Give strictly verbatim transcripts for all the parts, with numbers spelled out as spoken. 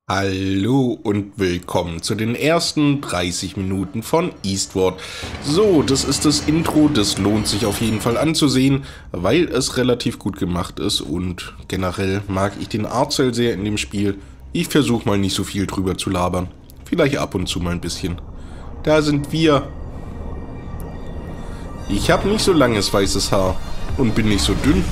Hallo und willkommen zu den ersten dreißig Minuten von Eastward. So, das ist das Intro, das lohnt sich auf jeden Fall anzusehen, weil es relativ gut gemacht ist und generell mag ich den Artstyle sehr in dem Spiel. Ich versuche mal nicht so viel drüber zu labern, vielleicht ab und zu mal ein bisschen. Da sind wir. Ich habe nicht so langes weißes Haar und bin nicht so dünn.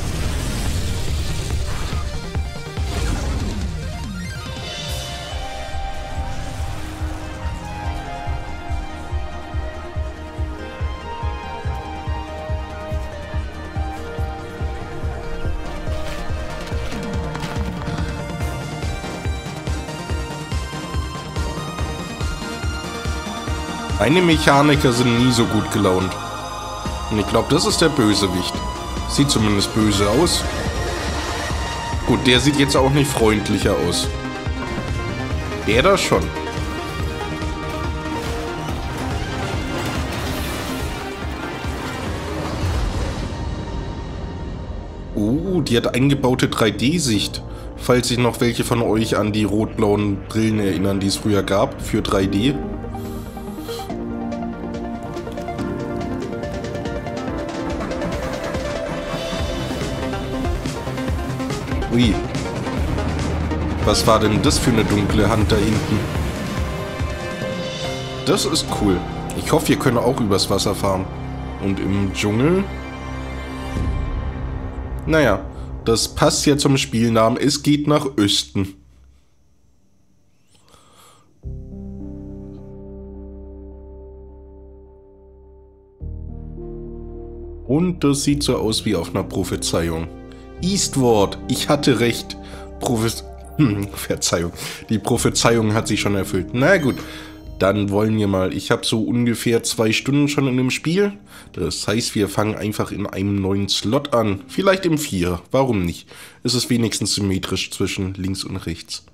Meine Mechaniker sind nie so gut gelaunt. Und ich glaube, das ist der Bösewicht. Sieht zumindest böse aus. Gut, der sieht jetzt auch nicht freundlicher aus. Der da schon. Oh, die hat eingebaute drei D-Sicht. Falls sich noch welche von euch an die rot-blauen Brillen erinnern, die es früher gab für drei D. Ui. Was war denn das für eine dunkle Hand da hinten? Das ist cool. Ich hoffe, wir können auch übers Wasser fahren. Und im Dschungel? Naja, das passt ja zum Spielnamen. Es geht nach Osten. Und das sieht so aus wie auf einer Prophezeiung. Eastward, ich hatte recht. Prophe- hm, Verzeihung. Die Prophezeiung hat sich schon erfüllt. Na gut, dann wollen wir mal. Ich habe so ungefähr zwei Stunden schon in dem Spiel. Das heißt, wir fangen einfach in einem neuen Slot an. Vielleicht im Vierer. Warum nicht? Es ist wenigstens symmetrisch zwischen links und rechts.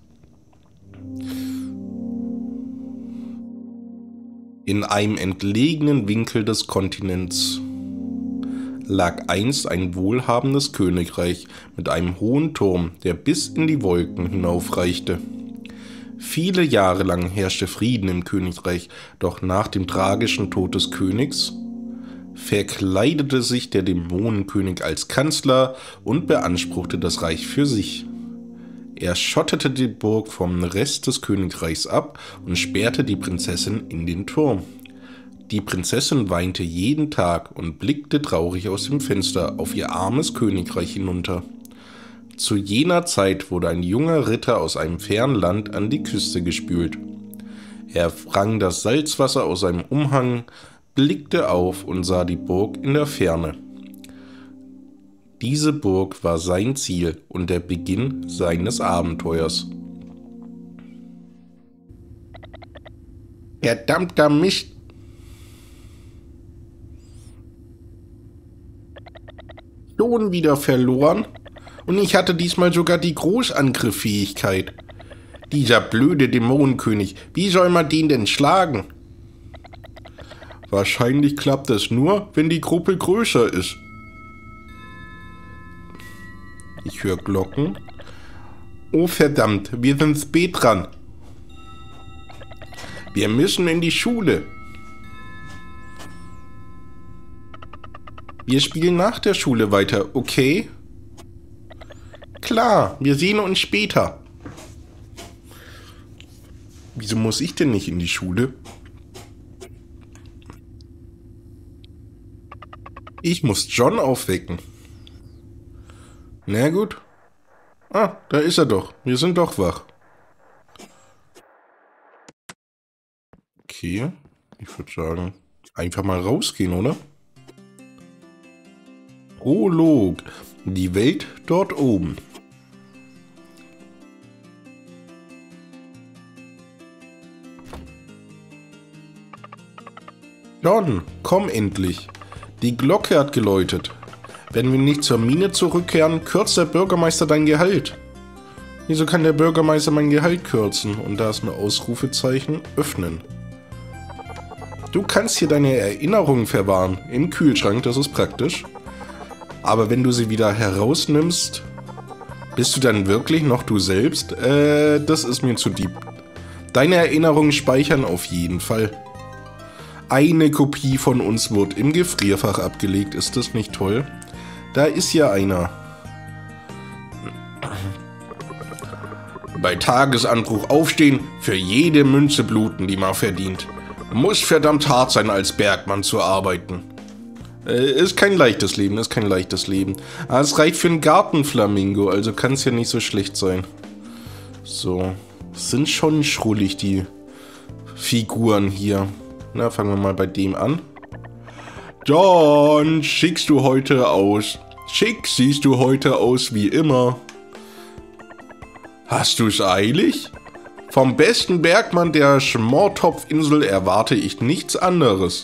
In einem entlegenen Winkel des Kontinents lag einst ein wohlhabendes Königreich mit einem hohen Turm, der bis in die Wolken hinaufreichte. Viele Jahre lang herrschte Frieden im Königreich, doch nach dem tragischen Tod des Königs verkleidete sich der Dämonenkönig als Kanzler und beanspruchte das Reich für sich. Er schottete die Burg vom Rest des Königreichs ab und sperrte die Prinzessin in den Turm. Die Prinzessin weinte jeden Tag und blickte traurig aus dem Fenster auf ihr armes Königreich hinunter. Zu jener Zeit wurde ein junger Ritter aus einem fernen Land an die Küste gespült. Er sprang das Salzwasser aus seinem Umhang, blickte auf und sah die Burg in der Ferne. Diese Burg war sein Ziel und der Beginn seines Abenteuers. Verdammter Mist! Schon wieder verloren? Und ich hatte diesmal sogar die Großangriffsfähigkeit. Dieser blöde Dämonenkönig, wie soll man den denn schlagen? Wahrscheinlich klappt es nur, wenn die Gruppe größer ist. Ich höre Glocken. Oh verdammt, wir sind spät dran. Wir müssen in die Schule. Wir spielen nach der Schule weiter, okay? Klar, wir sehen uns später. Wieso muss ich denn nicht in die Schule? Ich muss John aufwecken. Na gut. Ah, da ist er doch. Wir sind doch wach. Okay, ich würde sagen, einfach mal rausgehen, oder? Prolog. Die Welt dort oben. John, komm endlich. Die Glocke hat geläutet. Wenn wir nicht zur Mine zurückkehren, kürzt der Bürgermeister dein Gehalt. Wieso kann der Bürgermeister mein Gehalt kürzen? Und da ist ein Ausrufezeichen öffnen. Du kannst hier deine Erinnerungen verwahren. Im Kühlschrank, das ist praktisch. Aber wenn du sie wieder herausnimmst, Bist du dann wirklich noch du selbst? Äh, das ist mir zu deep. Deine Erinnerungen speichern auf jeden Fall. Eine Kopie von uns wird im Gefrierfach abgelegt. Ist das nicht toll? Da ist ja einer. Bei Tagesanbruch aufstehen, für jede Münze bluten, die man verdient. Muss verdammt hart sein, als Bergmann zu arbeiten. Äh, ist kein leichtes Leben, ist kein leichtes Leben. Aber es reicht für einen Gartenflamingo, also kann es ja nicht so schlecht sein. So, sind schon schrullig, die Figuren hier. Na, fangen wir mal bei dem an. John, schickst du heute aus? Schick siehst du heute aus wie immer. Hast du's eilig? Vom besten Bergmann der Schmortopfinsel erwarte ich nichts anderes.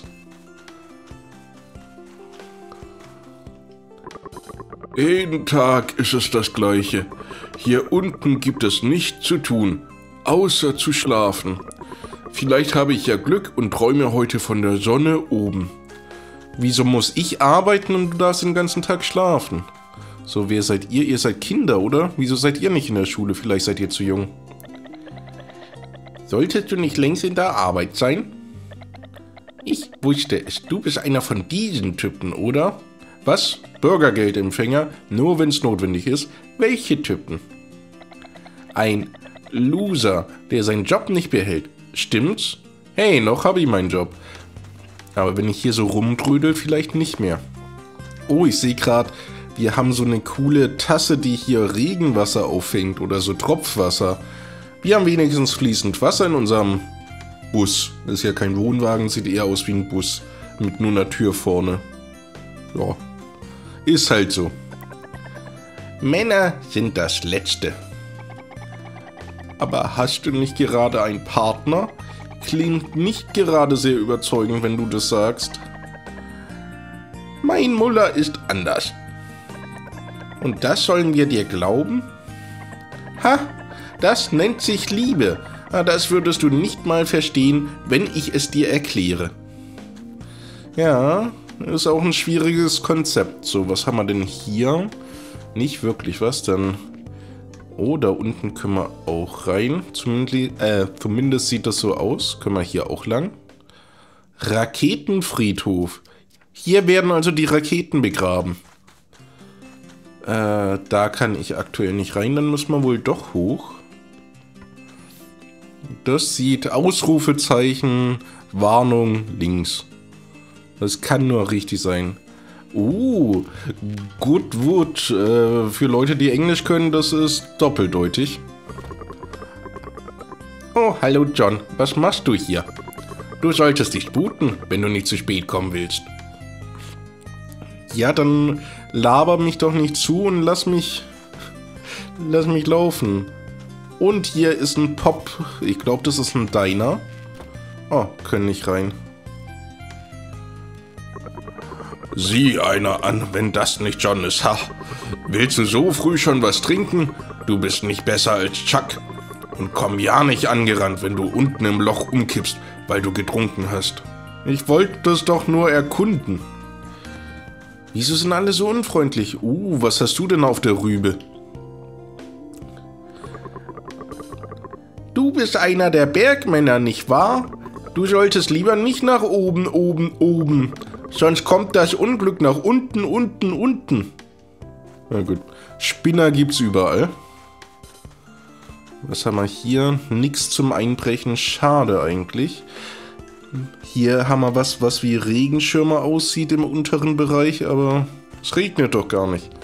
Jeden Tag ist es das Gleiche. Hier unten gibt es nichts zu tun, außer zu schlafen. Vielleicht habe ich ja Glück und träume heute von der Sonne oben. Wieso muss ich arbeiten und du darfst den ganzen Tag schlafen? So, wer seid ihr? Ihr seid Kinder, oder? Wieso seid ihr nicht in der Schule? Vielleicht seid ihr zu jung. Solltest du nicht längst in der Arbeit sein? Ich wusste es. Du bist einer von diesen Typen, oder? Was? Bürgergeldempfänger? Nur wenn es notwendig ist. Welche Typen? Ein Loser, der seinen Job nicht behält. Stimmt's? Hey, noch habe ich meinen Job. Aber wenn ich hier so rumtrödel, vielleicht nicht mehr. Oh, ich sehe gerade, wir haben so eine coole Tasse, die hier Regenwasser auffängt oder so Tropfwasser. Wir haben wenigstens fließend Wasser in unserem Bus. Das ist ja kein Wohnwagen, sieht eher aus wie ein Bus mit nur einer Tür vorne. Ja, ist halt so. Männer sind das Letzte. Aber hast du nicht gerade einen Partner? Klingt nicht gerade sehr überzeugend, wenn du das sagst. Mein Muller ist anders. Und das sollen wir dir glauben? Ha, das nennt sich Liebe. Das würdest du nicht mal verstehen, wenn ich es dir erkläre. Ja, ist auch ein schwieriges Konzept. So, was haben wir denn hier? Nicht wirklich was, dann... Oh, da unten können wir auch rein. Zumindest, äh, zumindest sieht das so aus. Können wir hier auch lang. Raketenfriedhof. Hier werden also die Raketen begraben. Äh, da kann ich aktuell nicht rein. Dann müssen wir wohl doch hoch. Das sieht Ausrufezeichen, Warnung, links. Das kann nur richtig sein. Uh, Goodwood. Äh, für Leute, die Englisch können, das ist doppeldeutig. Oh, hallo John. Was machst du hier? Du solltest dich sputen, wenn du nicht zu spät kommen willst. Ja, dann laber mich doch nicht zu und lass mich... Lass mich laufen. Und hier ist ein Pop. Ich glaube, das ist ein Diner. Oh, können nicht rein. Sieh einer an, wenn das nicht John ist. Ha. Willst du so früh schon was trinken? Du bist nicht besser als Chuck. Und komm ja nicht angerannt, wenn du unten im Loch umkippst, weil du getrunken hast. Ich wollte das doch nur erkunden. Wieso sind alle so unfreundlich? Uh, was hast du denn auf der Rübe? Du bist einer der Bergmänner, nicht wahr? Du solltest lieber nicht nach oben, oben, oben. Sonst kommt das Unglück nach unten, unten, unten. Na gut. Spinner gibt's überall. Was haben wir hier? Nix zum Einbrechen. Schade eigentlich. Hier haben wir was, was wie Regenschirme aussieht im unteren Bereich, aber es regnet doch gar nicht.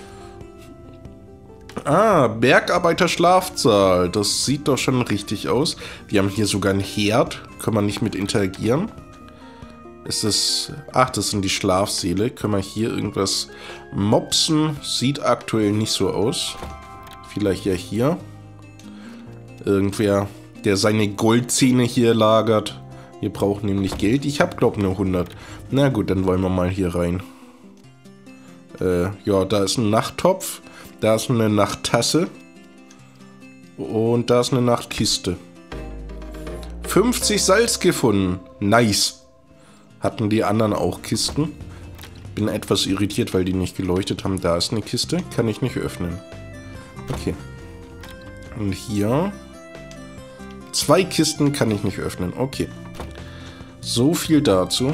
Ah, Bergarbeiter-Schlafsaal. Das sieht doch schon richtig aus. Wir haben hier sogar einen Herd. Können wir nicht mit interagieren. Ist es... Ach, das sind die Schlafsäle. Können wir hier irgendwas mopsen? Sieht aktuell nicht so aus. Vielleicht ja hier. Irgendwer, der seine Goldzähne hier lagert. Wir brauchen nämlich Geld. Ich habe, glaube ich, nur hundert. Na gut, dann wollen wir mal hier rein. Äh, ja, da ist ein Nachttopf. Da ist eine Nachttasse. Und da ist eine Nachtkiste. fünfzig Salz gefunden. Nice. Hatten die anderen auch Kisten? Bin etwas irritiert, weil die nicht geleuchtet haben. Da ist eine Kiste. Kann ich nicht öffnen. Okay. Und hier... Zwei Kisten kann ich nicht öffnen. Okay. So viel dazu.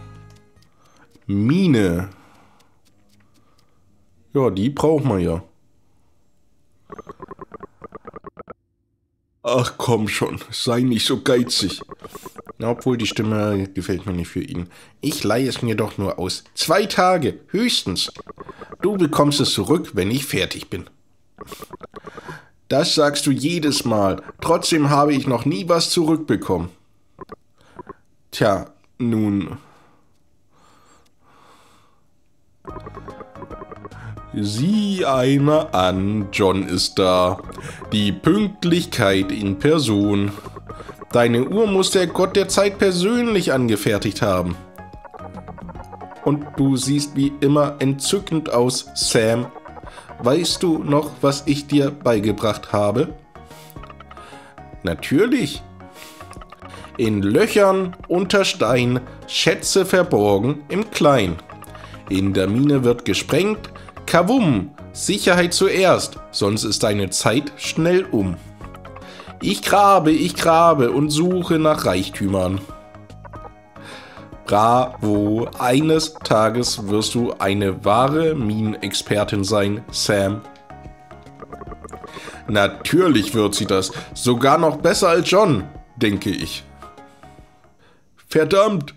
Mine. Ja, die brauchen wir ja. Ach komm schon, sei nicht so geizig. Obwohl die Stimme gefällt mir nicht für ihn. Ich leihe es mir doch nur aus. Zwei Tage, höchstens. Du bekommst es zurück, wenn ich fertig bin. Das sagst du jedes Mal. Trotzdem habe ich noch nie was zurückbekommen. Tja, nun... Sieh einmal an, John ist da. Die Pünktlichkeit in Person. Deine Uhr muss der Gott der Zeit persönlich angefertigt haben. Und du siehst wie immer entzückend aus, Sam. Weißt du noch, was ich dir beigebracht habe? Natürlich. In Löchern unter Stein, Schätze verborgen im Klein. In der Mine wird gesprengt, Kavum, Sicherheit zuerst, sonst ist deine Zeit schnell um. Ich grabe, ich grabe und suche nach Reichtümern. Bravo, eines Tages wirst du eine wahre Minenexpertin sein, Sam. Natürlich wird sie das, sogar noch besser als John, denke ich. Verdammt!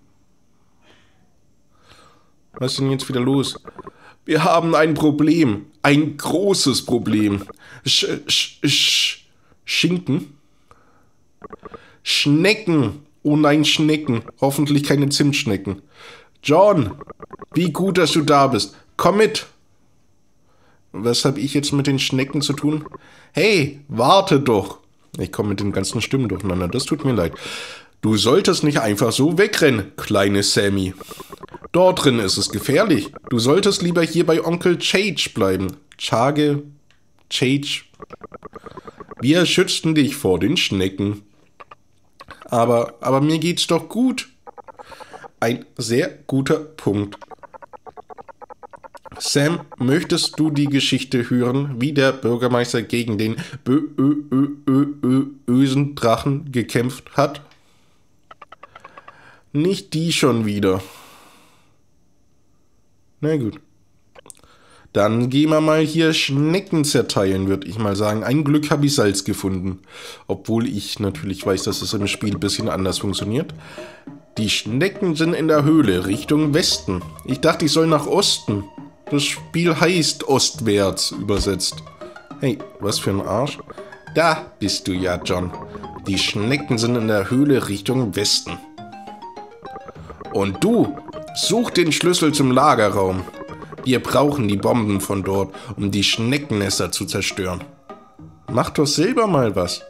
Was ist denn jetzt wieder los? Wir haben ein Problem, ein großes Problem. Sch, sch, sch, Schinken? Schnecken! Oh nein, Schnecken. Hoffentlich keine Zimtschnecken. John, wie gut, dass du da bist. Komm mit. Was habe ich jetzt mit den Schnecken zu tun? Hey, warte doch. Ich komme mit den ganzen Stimmen durcheinander. Das tut mir leid. Du solltest nicht einfach so wegrennen, kleine Sammy. Dort drin ist es gefährlich. Du solltest lieber hier bei Onkel Chage bleiben. Chage, Chage. Wir schützten dich vor den Schnecken. Aber, aber mir geht's doch gut. Ein sehr guter Punkt. Sam, möchtest du die Geschichte hören, wie der Bürgermeister gegen den bösen Drachen gekämpft hat? Nicht die schon wieder. Na gut. Dann gehen wir mal hier Schnecken zerteilen, würde ich mal sagen. Ein Glück habe ich Salz gefunden. Obwohl ich natürlich weiß, dass es im Spiel ein bisschen anders funktioniert. Die Schnecken sind in der Höhle, Richtung Westen. Ich dachte, ich soll nach Osten. Das Spiel heißt ostwärts übersetzt. Hey, was für ein Arsch. Da bist du ja, John. Die Schnecken sind in der Höhle Richtung Westen. Und du, such den Schlüssel zum Lagerraum. Wir brauchen die Bomben von dort, um die Schneckennester zu zerstören. Mach doch selber mal was.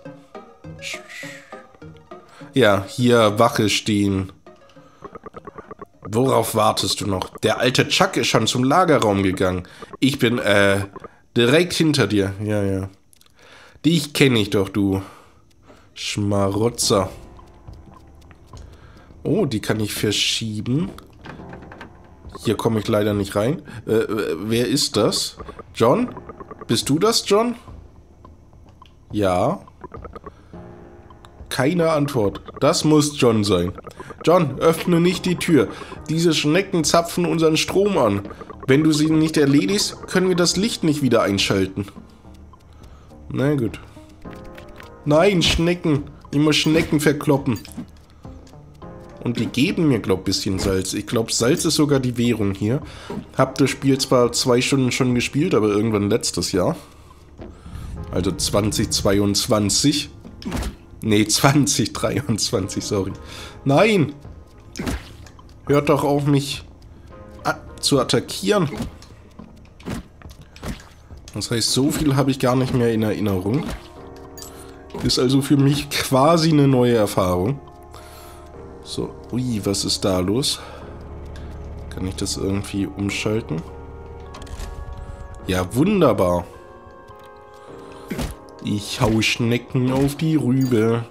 Ja, hier Wache stehen. Worauf wartest du noch? Der alte Chuck ist schon zum Lagerraum gegangen. Ich bin, äh, direkt hinter dir. Ja, ja. Dich kenne ich doch, du Schmarotzer. Oh, die kann ich verschieben. Hier komme ich leider nicht rein. Äh, äh, wer ist das? John? Bist du das, John? Ja. Keine Antwort. Das muss John sein. John, öffne nicht die Tür. Diese Schnecken zapfen unseren Strom an. Wenn du sie nicht erledigst, können wir das Licht nicht wieder einschalten. Na gut. Nein, Schnecken. Ich muss Schnecken verkloppen. Und die geben mir, glaube ich, ein bisschen Salz. Ich glaube, Salz ist sogar die Währung hier. Hab das Spiel zwar zwei Stunden schon gespielt, aber irgendwann letztes Jahr. Also zweitausendzweiundzwanzig. Nee, zweitausenddreiundzwanzig, sorry. Nein! Hört doch auf, mich zu attackieren. Das heißt, so viel habe ich gar nicht mehr in Erinnerung. Ist also für mich quasi eine neue Erfahrung. So, ui, was ist da los? Kann ich das irgendwie umschalten? Ja, wunderbar. Ich hau Schnecken auf die Rübe.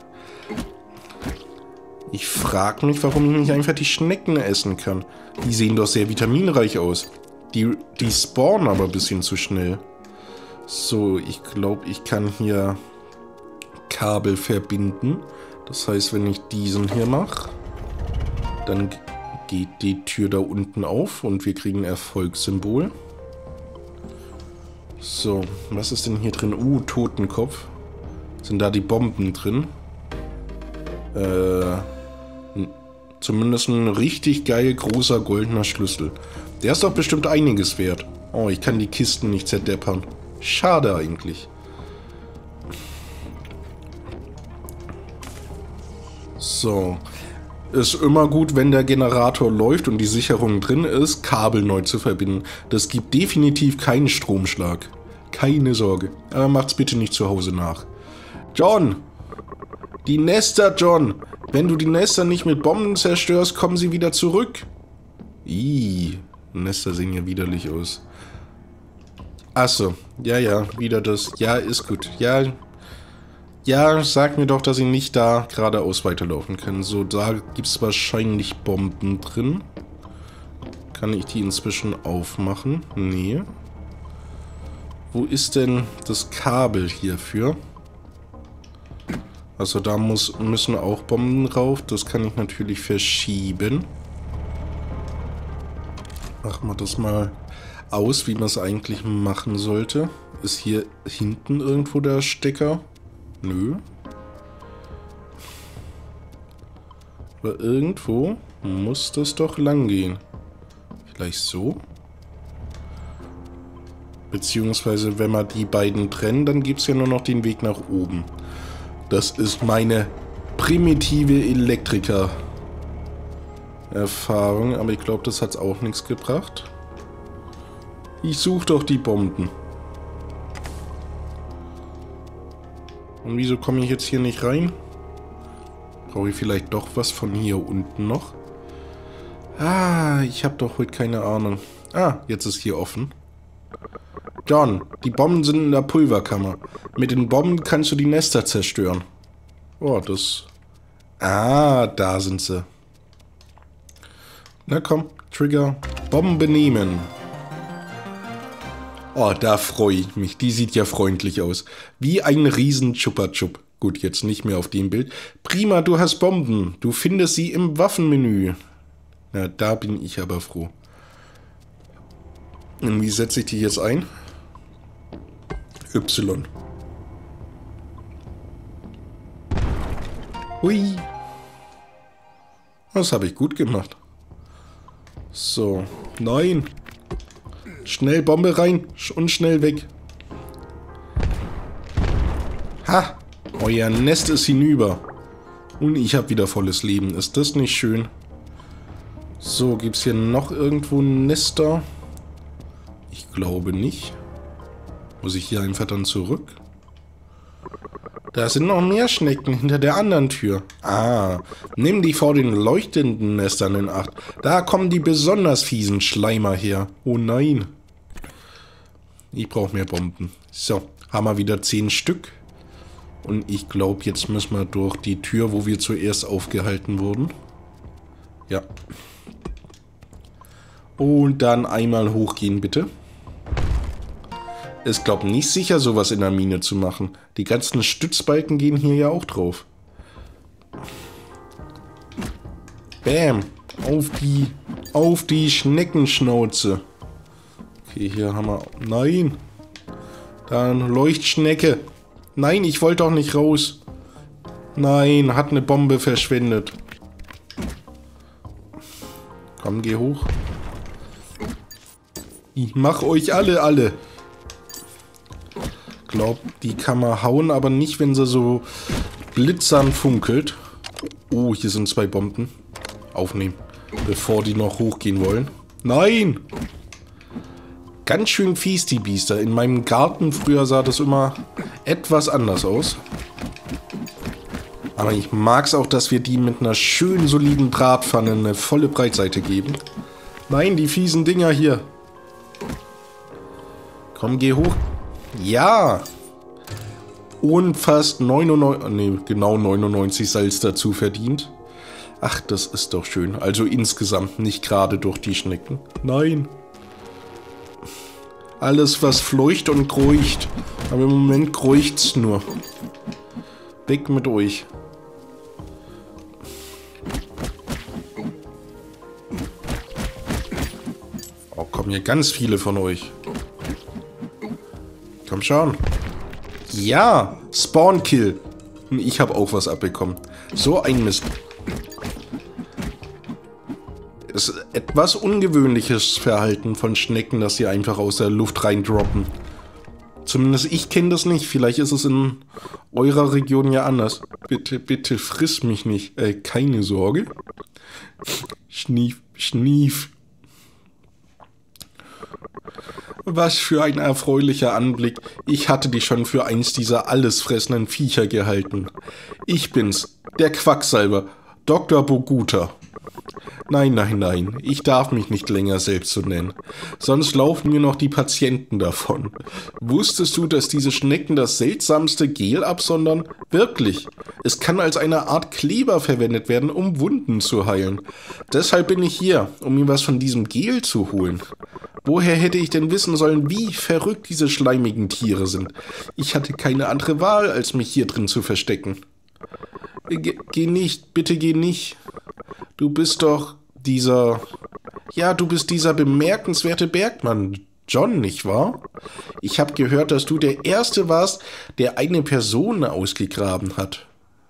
Ich frage mich, warum ich nicht einfach die Schnecken essen kann. Die sehen doch sehr vitaminreich aus. Die, die spawnen aber ein bisschen zu schnell. So, ich glaube, ich kann hier Kabel verbinden. Das heißt, wenn ich diesen hier mache, dann geht die Tür da unten auf und wir kriegen ein Erfolgssymbol. So, was ist denn hier drin? Uh, Totenkopf. Sind da die Bomben drin? Äh, zumindest ein richtig geil großer goldener Schlüssel. Der ist doch bestimmt einiges wert. Oh, ich kann die Kisten nicht zerdeppern. Schade eigentlich. So. Ist immer gut, wenn der Generator läuft und die Sicherung drin ist, Kabel neu zu verbinden. Das gibt definitiv keinen Stromschlag. Keine Sorge. Aber macht's bitte nicht zu Hause nach. John! Die Nester, John! Wenn du die Nester nicht mit Bomben zerstörst, kommen sie wieder zurück. Ih, Nester sehen ja widerlich aus. Achso, ja, ja, wieder das. Ja, ist gut. Ja, ja, sag mir doch, dass sie nicht da geradeaus weiterlaufen können. So, da gibt es wahrscheinlich Bomben drin. Kann ich die inzwischen aufmachen? Nee. Wo ist denn das Kabel hierfür? Also da muss, müssen auch Bomben rauf. Das kann ich natürlich verschieben. Machen wir das mal aus, wie man es eigentlich machen sollte. Ist hier hinten irgendwo der Stecker? Nö. Aber irgendwo muss das doch lang gehen. Vielleicht so? Beziehungsweise, wenn wir die beiden trennen, dann gibt es ja nur noch den Weg nach oben. Das ist meine primitive Elektriker-Erfahrung. Aber ich glaube, das hat auch nichts gebracht. Ich suche doch die Bomben. Und wieso komme ich jetzt hier nicht rein? Brauche ich vielleicht doch was von hier unten noch? Ah, ich habe doch heute keine Ahnung. Ah, jetzt ist hier offen. John, die Bomben sind in der Pulverkammer. Mit den Bomben kannst du die Nester zerstören. Oh, das... Ah, da sind sie. Na komm, Trigger. Bomben benehmen. Oh, da freue ich mich. Die sieht ja freundlich aus. Wie ein riesen Chupa-Chup. Gut, jetzt nicht mehr auf dem Bild. Prima, du hast Bomben. Du findest sie im Waffenmenü. Na, da bin ich aber froh. Und wie setze ich die jetzt ein? Y. Hui. Das habe ich gut gemacht. So. Nein. Schnell Bombe rein und schnell weg. Ha! Euer Nest ist hinüber. Und ich habe wieder volles Leben. Ist das nicht schön? So, gibt es hier noch irgendwo Nester? Ich glaube nicht. Muss ich hier einfach dann zurück? Da sind noch mehr Schnecken hinter der anderen Tür. Ah, nimm die vor den leuchtenden Nestern in Acht. Da kommen die besonders fiesen Schleimer her. Oh nein. Ich brauche mehr Bomben. So, haben wir wieder zehn Stück. Und ich glaube, jetzt müssen wir durch die Tür, wo wir zuerst aufgehalten wurden. Ja. Und dann einmal hochgehen, bitte. Ist, glaube ich, nicht sicher, sowas in der Mine zu machen. Die ganzen Stützbalken gehen hier ja auch drauf. Bam. Auf die, auf die Schneckenschnauze. Okay, hier haben wir... Nein. Dann Leuchtschnecke. Nein, ich wollte doch nicht raus. Nein, hat eine Bombe verschwendet. Komm, geh hoch. Ich mach euch alle, alle. Glaub, die kann man hauen, aber nicht, wenn sie so blitzern funkelt. Oh, hier sind zwei Bomben. Aufnehmen, bevor die noch hochgehen wollen. Nein! Ganz schön fies, die Biester. In meinem Garten früher sah das immer etwas anders aus. Aber ich mag es auch, dass wir die mit einer schönen, soliden Bratpfanne eine volle Breitseite geben. Nein, die fiesen Dinger hier. Komm, geh hoch. Ja! Und fast neunundneunzig, nee, genau neunundneunzig Salz dazu verdient. Ach, das ist doch schön. Also insgesamt, nicht gerade durch die Schnecken. Nein. Alles, was fleucht und kreucht. Aber im Moment kreucht's nur. Weg mit euch. Oh, kommen hier ganz viele von euch. Komm schon. Ja, Spawn-Kill. Ich habe auch was abbekommen. So ein Mist. Es ist etwas ungewöhnliches Verhalten von Schnecken, dass sie einfach aus der Luft reindroppen. Zumindest ich kenne das nicht. Vielleicht ist es in eurer Region ja anders. Bitte, bitte friss mich nicht. Äh, keine Sorge. Schnief, schnief. Was für ein erfreulicher Anblick. Ich hatte dich schon für eins dieser allesfressenden Viecher gehalten. Ich bin's, der Quacksalber, Doktor Boguta. Nein, nein, nein, ich darf mich nicht länger selbst so nennen. Sonst laufen mir noch die Patienten davon. Wusstest du, dass diese Schnecken das seltsamste Gel absondern? Wirklich. Es kann als eine Art Kleber verwendet werden, um Wunden zu heilen. Deshalb bin ich hier, um mir was von diesem Gel zu holen. Woher hätte ich denn wissen sollen, wie verrückt diese schleimigen Tiere sind? Ich hatte keine andere Wahl, als mich hier drin zu verstecken. Ge- geh nicht, bitte geh nicht. Du bist doch dieser... Ja, du bist dieser bemerkenswerte Bergmann, John, nicht wahr? Ich habe gehört, dass du der Erste warst, der eine Person ausgegraben hat.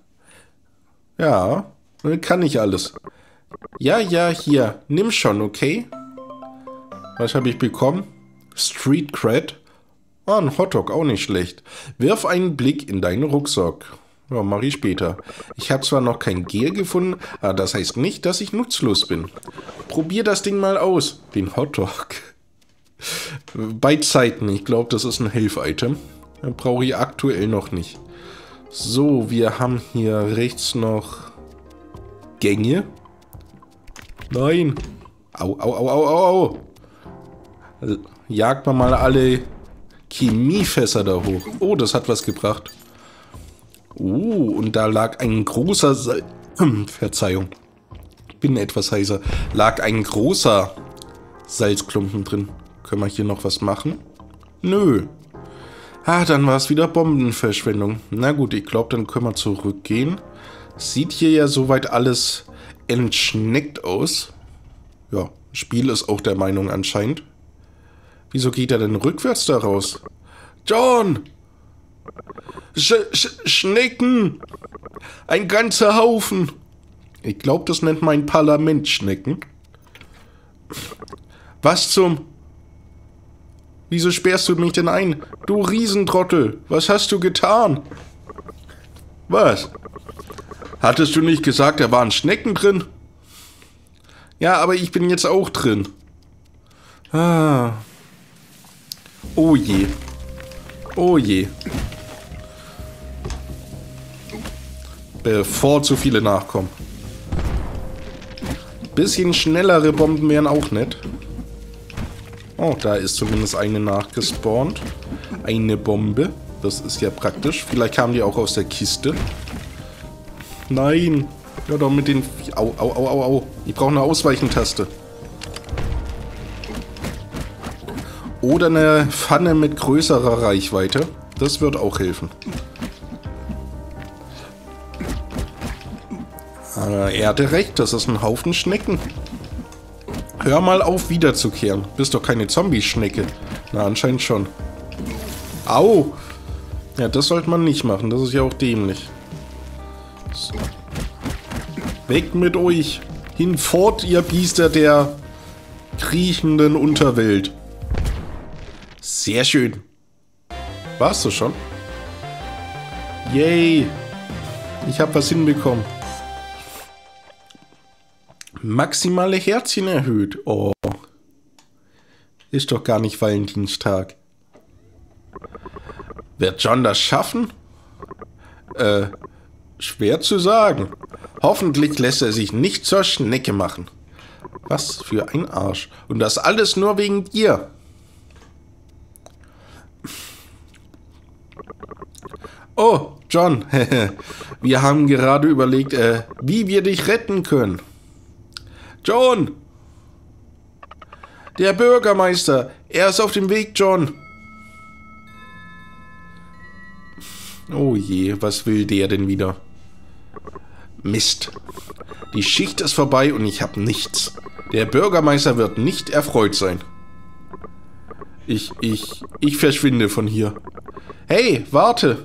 Ja, kann ich alles. Ja, ja, hier, nimm schon, okay? Was habe ich bekommen? Street Cred? Ah, ein Hotdog, auch nicht schlecht. Wirf einen Blick in deinen Rucksack. Ja, mache ich später. Ich habe zwar noch kein Gel gefunden, aber das heißt nicht, dass ich nutzlos bin. Probier das Ding mal aus. Den Hotdog. Bei Zeiten. Ich glaube, das ist ein Health-Item. Brauche ich aktuell noch nicht. So, wir haben hier rechts noch Gänge. Nein. Au, au, au, au, au, au. Jagt man mal alle Chemiefässer da hoch. Oh, das hat was gebracht. Uh, und da lag ein großer Sal Verzeihung. Ich bin etwas heiser. Lag ein großer Salzklumpen drin. Können wir hier noch was machen? Nö. Ah, dann war es wieder Bombenverschwendung. Na gut, ich glaube, dann können wir zurückgehen. Sieht hier ja soweit alles entschneckt aus. Ja, Spiel ist auch der Meinung anscheinend. Wieso geht er denn rückwärts da raus? John! Sch Sch Schnecken! Ein ganzer Haufen! Ich glaube, das nennt mein Parlament Schnecken. Was zum... Wieso sperrst du mich denn ein? Du Riesentrottel! Was hast du getan? Was? Hattest du nicht gesagt, da waren Schnecken drin? Ja, aber ich bin jetzt auch drin. Ah... Oh je. Oh je. Bevor zu viele nachkommen. Bisschen schnellere Bomben wären auch nett. Oh, da ist zumindest eine nachgespawnt. Eine Bombe. Das ist ja praktisch. Vielleicht kamen die auch aus der Kiste. Nein. Ja, doch mit den... Au, au, au, au, au. Ich brauche eine Ausweichentaste. Oder eine Pfanne mit größerer Reichweite. Das wird auch helfen. Aber er hatte recht, das ist ein Haufen Schnecken. Hör mal auf, wiederzukehren. Bist doch keine Zombie-Schnecke. Na, anscheinend schon. Au! Ja, das sollte man nicht machen. Das ist ja auch dämlich. So. Weg mit euch! Hinfort, ihr Biester der kriechenden Unterwelt. Sehr schön. Warst du schon? Yay. Ich habe was hinbekommen. Maximale Herzchen erhöht. Oh. Ist doch gar nicht Valentinstag. Wird John das schaffen? Äh, schwer zu sagen. Hoffentlich lässt er sich nicht zur Schnecke machen. Was für ein Arsch. Und das alles nur wegen dir. Oh, John, wir haben gerade überlegt, äh, wie wir dich retten können. John! Der Bürgermeister! Er ist auf dem Weg, John! Oh je, was will der denn wieder? Mist. Die Schicht ist vorbei und ich habe nichts. Der Bürgermeister wird nicht erfreut sein. Ich, ich, ich verschwinde von hier. Hey, warte!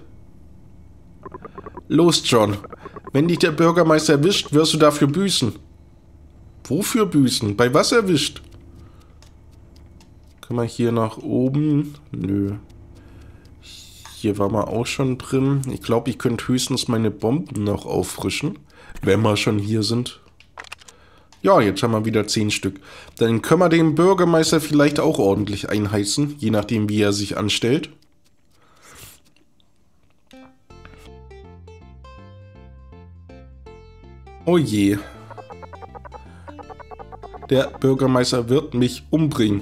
Los, John. Wenn dich der Bürgermeister erwischt, wirst du dafür büßen. Wofür büßen? Bei was erwischt? Können wir hier nach oben? Nö. Hier war man auch schon drin. Ich glaube, ich könnte höchstens meine Bomben noch auffrischen, wenn wir schon hier sind. Ja, jetzt haben wir wieder zehn Stück. Dann können wir den Bürgermeister vielleicht auch ordentlich einheizen, je nachdem, wie er sich anstellt. Oh je. Der Bürgermeister wird mich umbringen.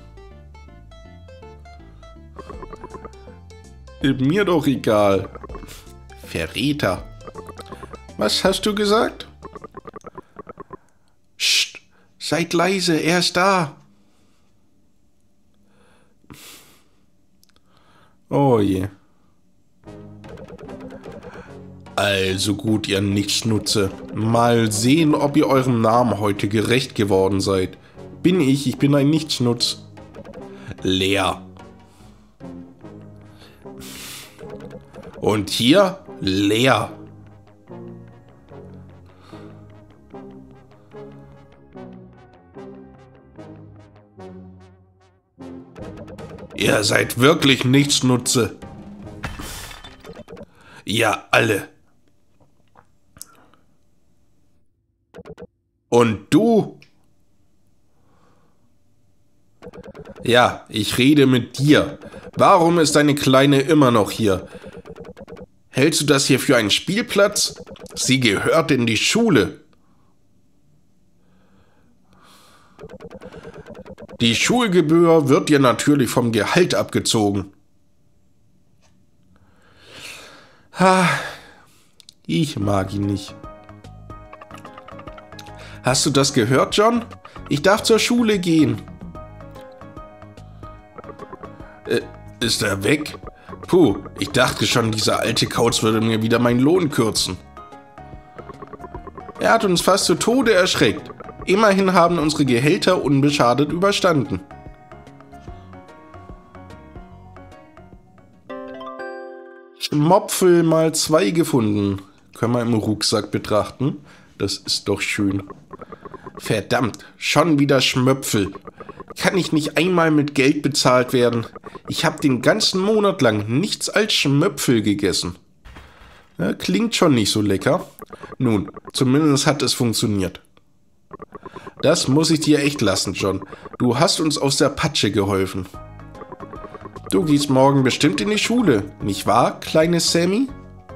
Mir doch egal. Verräter. Was hast du gesagt? Psst, seid leise, er ist da. Oh je. Also gut, ihr Nichtsnutze. Mal sehen, ob ihr eurem Namen heute gerecht geworden seid. Bin ich, ich bin ein Nichtsnutz. Leer. Und hier leer. Ihr seid wirklich Nichtsnutze. Ja, alle. Und du? Ja, ich rede mit dir. Warum ist deine Kleine immer noch hier? Hältst du das hier für einen Spielplatz? Sie gehört in die Schule. Die Schulgebühr wird dir natürlich vom Gehalt abgezogen. Ha, ich mag ihn nicht. Hast du das gehört, John? Ich darf zur Schule gehen. Äh, ist er weg? Puh, ich dachte schon, dieser alte Kauz würde mir wieder meinen Lohn kürzen. Er hat uns fast zu Tode erschreckt. Immerhin haben unsere Gehälter unbeschadet überstanden. Schmopfel mal zwei gefunden. Können wir im Rucksack betrachten. Das ist doch schön. Verdammt, schon wieder Schmöpfel. Kann ich nicht einmal mit Geld bezahlt werden? Ich habe den ganzen Monat lang nichts als Schmöpfel gegessen. Ja, klingt schon nicht so lecker. Nun, zumindest hat es funktioniert. Das muss ich dir echt lassen, John. Du hast uns aus der Patsche geholfen. Du gehst morgen bestimmt in die Schule, nicht wahr, kleine Sammy?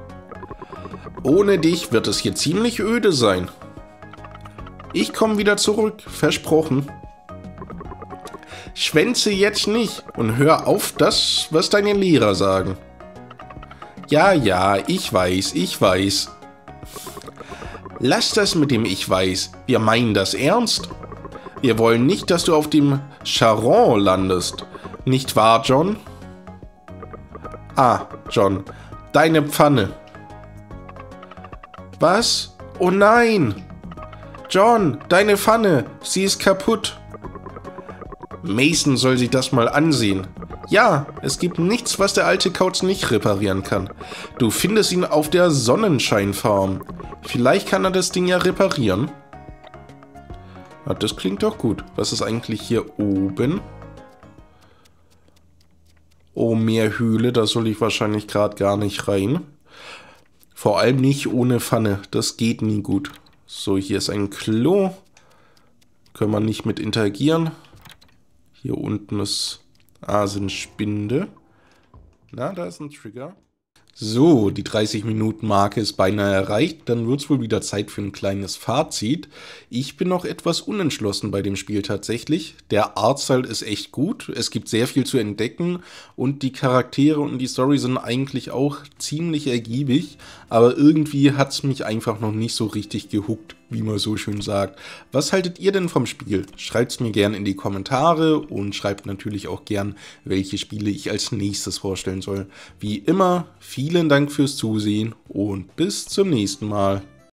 Ohne dich wird es hier ziemlich öde sein. Ich komme wieder zurück, versprochen. Schwänze jetzt nicht und hör auf das, was deine Lehrer sagen. Ja, ja, ich weiß, ich weiß. Lass das mit dem Ich weiß, wir meinen das ernst. Wir wollen nicht, dass du auf dem Charon landest. Nicht wahr, John? Ah, John, deine Pfanne. Was? Oh nein! John, deine Pfanne, sie ist kaputt. Mason soll sich das mal ansehen. Ja, es gibt nichts, was der alte Kauz nicht reparieren kann. Du findest ihn auf der Sonnenscheinfarm. Vielleicht kann er das Ding ja reparieren. Ja, das klingt doch gut. Was ist eigentlich hier oben? Oh, mehr Höhle, da soll ich wahrscheinlich gerade gar nicht rein. Vor allem nicht ohne Pfanne, das geht nie gut. So, hier ist ein Klo. Können wir nicht mit interagieren. Hier unten ist Asenspinde. Na, da ist ein Trigger. So, die dreißig Minuten Marke ist beinahe erreicht. Dann wird es wohl wieder Zeit für ein kleines Fazit. Ich bin noch etwas unentschlossen bei dem Spiel tatsächlich. Der Artstyle ist echt gut. Es gibt sehr viel zu entdecken. Und die Charaktere und die Story sind eigentlich auch ziemlich ergiebig. Aber irgendwie hat es mich einfach noch nicht so richtig gehuckt. wie man so schön sagt. Was haltet ihr denn vom Spiel? Schreibt es mir gerne in die Kommentare und schreibt natürlich auch gern, welche Spiele ich als nächstes vorstellen soll. Wie immer, vielen Dank fürs Zusehen und bis zum nächsten Mal.